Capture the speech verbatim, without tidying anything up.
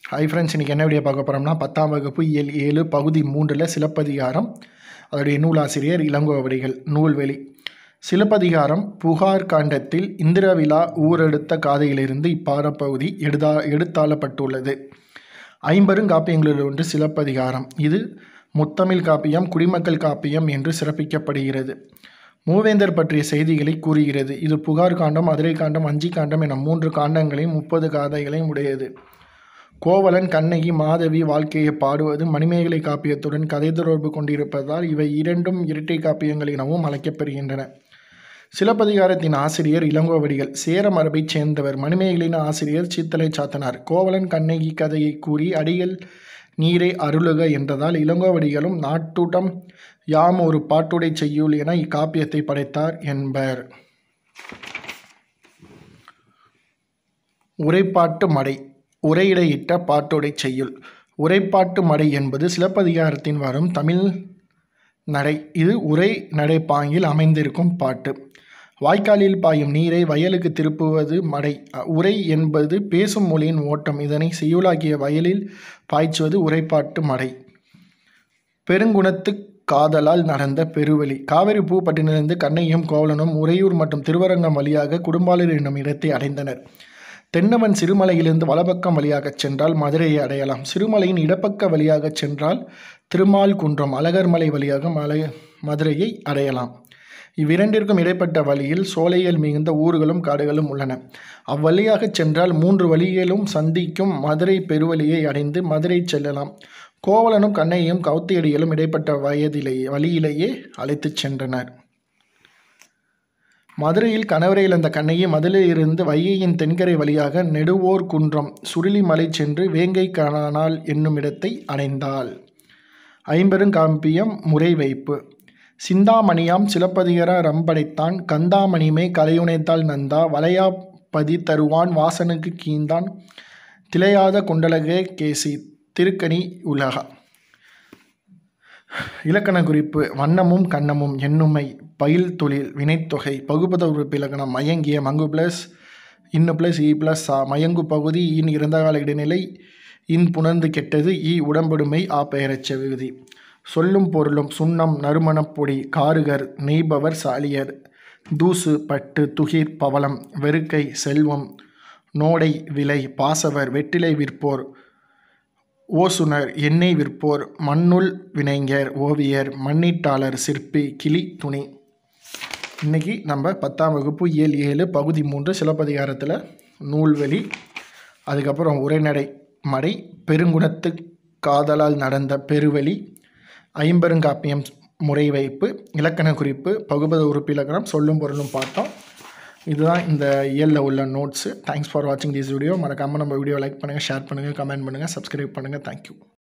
Hi friends, இன்றைக்கி என்ன video பார்க்க போகிறோம்னா பத்தாம் வகுப்பு இயல் ஏழு பகுதி மூன்றில் சிலப்பதிகாரம். அதோடைய நூலாசிரியர் இளங்கோவடிகள். நூல்வெளி. சிலப்பதிகாரம் புகார் காண்டத்தில் இந்திரவிழா ஊரெடுத்த காதையிலிருந்து இப்பாடப்பகுதி எடுதா எடுத்தாளப்பட்டுள்ளது. ஐம்பெருங்காப்பியங்களில் ஒன்று சிலப்பதிகாரம். இது முத்தமிழ் காப்பியம், குடிமக்கள் காப்பியம் என்று சிறப்பிக்கப்படுகிறது. மூவேந்தர் பற்றிய செய்திகளை கூறுகிறது. இது புகார் காண்டம், மதுரை காண்டம், வஞ்சி காண்டம் என மூன்று காண்டங்களையும் முப்பது காதைகளையும் உடையது. கோவலன் கண்ணகி மாதவி வாழ்க்கையை பாடுவது மணிமேகலை காப்பியத்துடன் கதை தொடர்பு கொண்டிருப்பதால் இவை இரண்டும் இரட்டை காப்பியங்கள் எனவும் அழைக்கப்படுகின்றன. சிலப்பதிகாரத்தின் ஆசிரியர் இளங்கோவடிகள். சேர மரபைச் சேர்ந்தவர். மணிமேகலின் ஆசிரியர் சீத்தலை சாத்தனார். கோவலன் கண்ணகி கதையை கூறி அடிகள் நீரை அருளுக என்றதால் இளங்கோவடிகளும் நாட்டுடம் யாம் ஒரு பாட்டுடை செய்யுள் என இக்காப்பியத்தை படைத்தார் என்பர். உரைப்பாட்டு மடை. உரையிடையிட்ட பாட்டுடை செய்யுள். உரைப்பாட்டு மடை என்பது சிலப்பதிகாரத்தின் வரும் தமிழ் நடை. இது உரை நடைப்பாங்கில் அமைந்திருக்கும் பாட்டு. வாய்க்காலில் பாயும் நீரை வயலுக்கு திருப்புவது மடை. உரை என்பது பேசும் மொழியின் ஓட்டம். இதனை செய்யுளாக்கிய வயலில் பாய்ச்சுவது உரைப்பாட்டு மடை. பெருங்குணத்து காதலால் நடந்த பெருவழி. காவிரி பூப்பட்டினிலிருந்து கண்ணகியும் கோவலனும் உறையூர் மற்றும் திருவரங்கம் வழியாக குடும்பாளூர் என்னும் இடத்தை அடைந்தனர். தென்னவன் சிறுமலையிலிருந்து வலப்பக்கம் வழியாகச் சென்றால் மதுரையை அடையலாம். சிறுமலையின் இடப்பக்க வழியாகச் சென்றால் திருமால் குன்றம் அழகர்மலை வழியாக மலை மதுரையை அடையலாம். இவ்விரண்டிற்கும் இடைப்பட்ட வழியில் சோலைகள் மிகுந்த ஊர்களும் காடுகளும் உள்ளன. அவ்வழியாகச் சென்றால் மூன்று வழிகளும் சந்திக்கும் மதுரை பெருவழியை அடைந்து மதுரை செல்லலாம். கோவலனும் கண்ணகியும் கவுத்தியடிகளும் இடைப்பட்ட வயதிலேயே வழியிலேயே அழைத்துச் சென்றனர். மதுரையில் கணவரை இழந்த கண்ணகி மதுரையில் இருந்து வைகையின் தென்கரை வழியாக நெடுவோர் குன்றம் சுருளிமலை சென்று வேங்கை காணால் என்னும் இடத்தை அடைந்தாள். ஐம்பெருங்காப்பியம் முறை வைப்பு. சிந்தாமணியாம் சிலப்பதிகார ரம்படைத்தான் கந்தாமணிமே கலையுனைத்தாள் நந்தா வளையா பதி தருவான் வாசனுக்கு கீந்தான் திளையாத குண்டலகே கேசி திருக்கணி உலகா. இலக்கண குறிப்பு. வண்ணமும் கண்ணமும் எண்ணுமை பயில் தொழில் வினைத்தொகை பகுபத உறுப்பு இலக்கணம் மயங்கிய மங்கு பிளஸ் இன்னு பிளஸ் இ பிளஸ் ஆ மயங்கு பகுதி இன் இறந்தகால இடைநிலை இன் புணர்ந்து கெட்டது இ உடம்படுமை ஆ பெயரச்ச விகுதி. சொல்லும் பொருளும் சுண்ணம் நறுமணப்பொடி காருகர் நெய்பவர் சாலியர் தூசு பட்டு துகிர் பவளம் வெறுக்கை செல்வம் நோடை விலை பாசவர் வெற்றிலை விற்போர் ஓசுனர் எண்ணெய் விற்போர் மண்ணுள் வினைஞர் ஓவியர் மண்ணீட்டாளர் சிற்பி கிளி துணி. இன்றைக்கி நம்ம பத்தாம் வகுப்பு ஏழு ஏழு பகுதி மூன்று சிலப்பதிகாரத்தில் நூல்வெளி, அதுக்கப்புறம் உரைநடை மடை, பெருங்குணத்து காதலால் நடந்த பெருவழி, ஐம்பெருங்காப்பியம் முறை வைப்பு, இலக்கண குறிப்பு, பகுபத உறுப்பு இலக்கணம், சொல்லும் பொருளும் பார்த்தோம். இதுதான் இந்த இயலில் உள்ள நோட்ஸு. தேங்க்ஸ் ஃபார் வாட்சிங் திஸ் வீடியோ. மறக்காமல் நம்ம வீடியோ லைக் பண்ணுங்கள், ஷேர் பண்ணுங்கள், கமெண்ட் பண்ணுங்கள், சப்ஸ்கிரைப் பண்ணுங்கள். தேங்க்யூ.